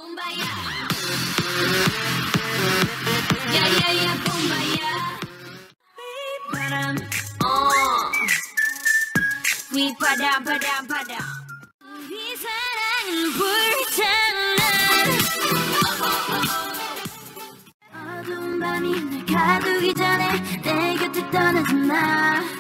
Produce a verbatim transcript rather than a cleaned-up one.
봄바야 야야야 봄바야 휘바람 어 휘바람 바람 바람 우리 사랑은 불타나 어두운 밤이 날 가두기 전에 내 곁을 떠나지 마